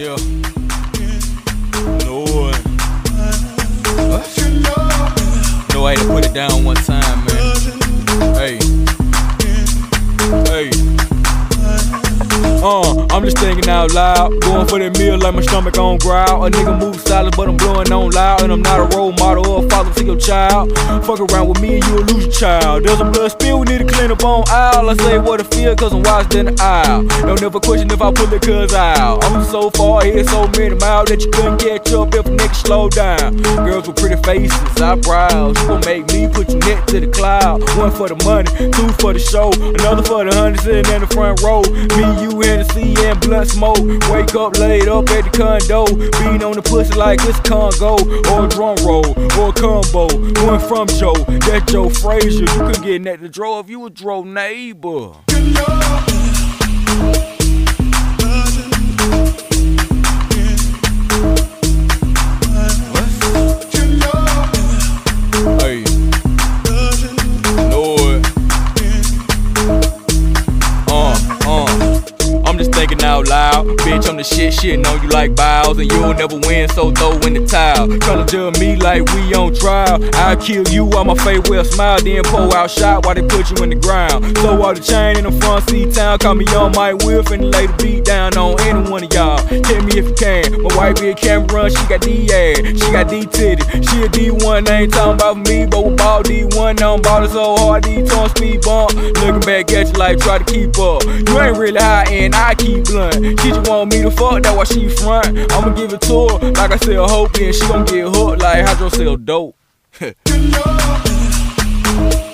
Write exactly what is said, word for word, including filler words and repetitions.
Yeah. Lord. What? No, I had to put it down one time, man. Hey. Hey. Uh, I'm just thinking out loud, going for that meal like my stomach on growl. A nigga move silent, but I'm blowing on loud, and I'm not a role model or a father to your child. Fuck around with me and you'll lose your child. There's a blood spill, we need to clean up on aisle. I say what I feel, cause I'm wiser than the aisle. Don't ever question if I pull it cause out. I'm so far here, so many miles that you couldn't catch up if a nigga slow down. Girls with pretty faces, eyebrows, you gon' make me put your neck to the cloud. One for the money, two for the show, another for the hundred sitting in the front row. Me, you, Hennessy and blunt smoke. Wake up laid up at the condo, beating on the pussy like it's Congo, or a drum roll, or a combo. Going from Joe, that's Joe Frazier. You could get at the draw if you a draw neighbor. Hey. Lord. Uh, uh. I'm just thinking out loud, bitch, I'm the shit, shitting on you like bows, and you'll never win, so throw in the towel. Tryna judge me like we on trial. I'll kill you while my face will smile, then pull out shot while they put you in the ground. So all the chain in the front seat town, call me Young Mike Wolf and lay the beat down on any one of y'all. Tell me if you can. My wife be a camera, she got D ass, she got D titty, she a D one. I ain't talking about me, but with ball D one, I'm ballin' so hard, D two on speed bump. Looking back at you like try to keep up. You ain't really high and I keep blunt. She just want me to fuck, that's why she front. I'ma give it to her like I sell hope, and she gon' get hooked like Hydro sell dope.